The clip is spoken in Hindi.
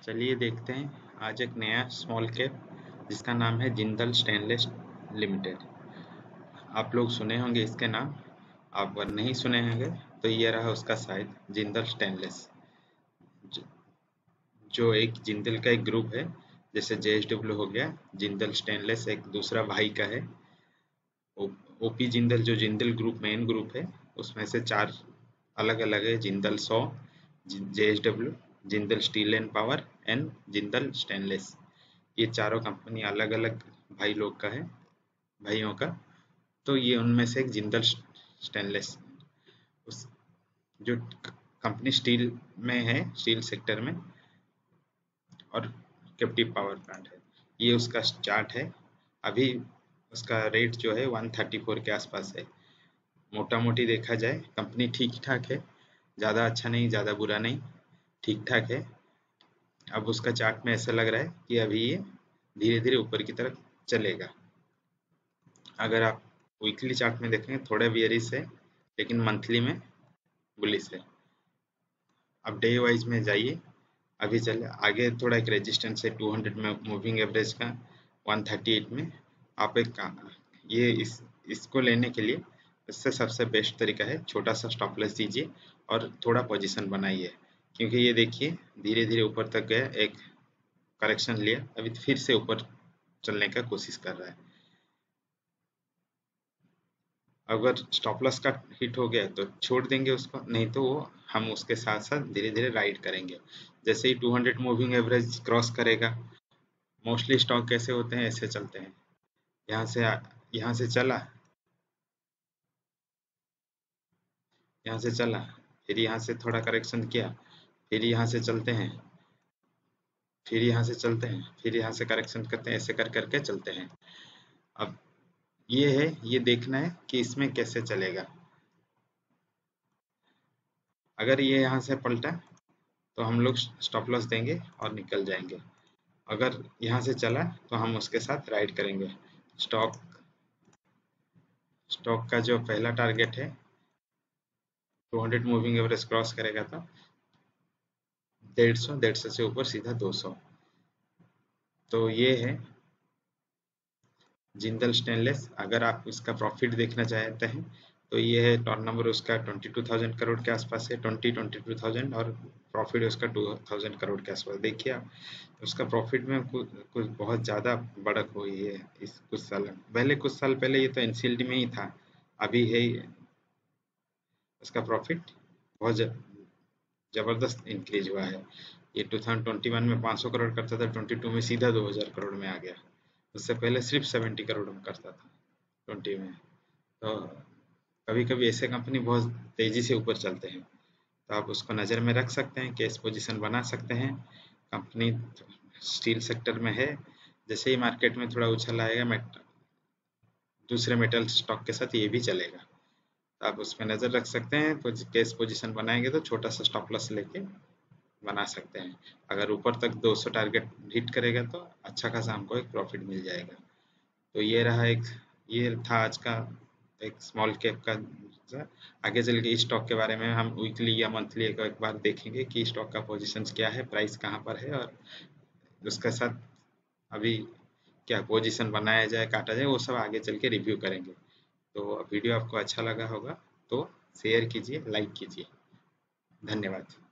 चलिए देखते हैं आज एक नया स्मॉल कैप जिसका नाम है जिंदल स्टेनलेस लिमिटेड। आप लोग सुने होंगे इसके नाम, आप अगर नहीं सुने होंगे तो ये रहा उसका साइट जिंदल स्टेनलेस, ज- जो एक जिंदल का एक ग्रुप है। जैसे JSW हो गया, जिंदल स्टेनलेस एक दूसरा भाई का है। ओपी जिंदल जो जिंदल ग्रुप मेन ग्रुप है उसमें से चार अलग अलग है: जिंदल सौ, JSW, Jindal steel and power and Jindal stainless. ये चारों कंपनी अलग अलग भाई लोग का है, भाइयों का। तो ये उनमें से एक जिंदल स्टेनलेस, उस जो कंपनी स्टील में है, स्टील सेक्टर में, और कैप्टिव पावर प्लांट है। ये उसका चार्ट है। अभी उसका रेट जो है 134 के आसपास है। मोटा मोटी देखा जाए कंपनी ठीक ठाक है, ज़्यादा अच्छा नहीं ज़्यादा बुरा नहीं, ठीक ठाक है। अब उसका चार्ट में ऐसा लग रहा है कि अभी ये धीरे धीरे ऊपर की तरफ चलेगा। अगर आप वीकली चार्ट में देखेंगे थोड़ा बियरिश है, लेकिन मंथली में बुलिश है। अब डे वाइज में जाइए, अभी चले आगे। थोड़ा एक रेजिस्टेंस है 200 में मूविंग एवरेज का 138 में। आप एक ये इसको लेने के लिए इससे सबसे बेस्ट तरीका है छोटा सा स्टॉप लॉस दीजिए और थोड़ा पोजीशन बनाइए, क्योंकि ये देखिए धीरे धीरे ऊपर तक गया, एक करेक्शन लिया, अभी फिर से ऊपर चलने का कोशिश कर रहा है। अगर स्टॉप लॉस का हिट हो गया तो छोड़ देंगे उसको, नहीं तो वो हम उसके साथ साथ धीरे धीरे राइड करेंगे। जैसे ही 200 मूविंग एवरेज क्रॉस करेगा, मोस्टली स्टॉक कैसे होते हैं, ऐसे चलते हैं। यहाँ से चला, यहाँ से चला, फिर यहाँ से थोड़ा करेक्शन किया, फिर यहाँ से चलते हैं, फिर यहाँ से चलते हैं, फिर यहाँ से करेक्शन करते हैं, ऐसे कर करके चलते हैं। अब ये है, ये देखना है कि इसमें कैसे चलेगा। अगर ये यहाँ से पलटा तो हम लोग स्टॉप लॉस देंगे और निकल जाएंगे। अगर यहाँ से चला तो हम उसके साथ राइड करेंगे। स्टॉक स्टॉक का जो पहला टारगेट है 200 मूविंग एवरेज क्रॉस करेगा तो 150 से ऊपर सीधा 200। तो ये है जिंदल स्टेनलेस। अगर आप इसका प्रॉफिट देखना चाहते हैं तो ये है, टर्न नंबर उसका 22,000 करोड़ के आसपास है, 22,000, और प्रॉफिट उसका 2,000 करोड़ के आसपास। देखिए आप उसका प्रॉफिट में कुछ बहुत ज़्यादा बढ़त हुई है इस कुछ साल पहले। कुछ साल पहले ये तो NCLT में ही था, अभी है उसका प्रॉफिट बहुत जबरदस्त इंक्रीज हुआ है। ये 2021 में 500 करोड़ करता था, 22 में सीधा 2,000 करोड़ में आ गया। उससे पहले सिर्फ 70 करोड़ में करता था 20 में। तो कभी कभी ऐसे कंपनी बहुत तेजी से ऊपर चलते हैं, तो आप उसको नज़र में रख सकते हैं, कैश पोजीशन बना सकते हैं। कंपनी स्टील सेक्टर में है, जैसे ही मार्केट में थोड़ा उछल आएगा दूसरे मेटल स्टॉक के साथ ये भी चलेगा, तो आप उस पर नज़र रख सकते हैं। कैश पोजीशन बनाएंगे तो छोटा सा स्टॉप लॉस लेके बना सकते हैं। अगर ऊपर तक 200 टारगेट हिट करेगा तो अच्छा खासा हमको एक प्रॉफिट मिल जाएगा। तो ये रहा एक, ये था आज का एक स्मॉल कैप का। आगे चल के इस स्टॉक के बारे में हम वीकली या मंथली एक बार देखेंगे कि स्टॉक का पोजीशंस क्या है, प्राइस कहाँ पर है, और उसके साथ अभी क्या पोजीशन बनाया जाए, काटा जाए, वो सब आगे चल के रिव्यू करेंगे। तो वीडियो आपको अच्छा लगा होगा तो शेयर कीजिए, लाइक कीजिए। धन्यवाद।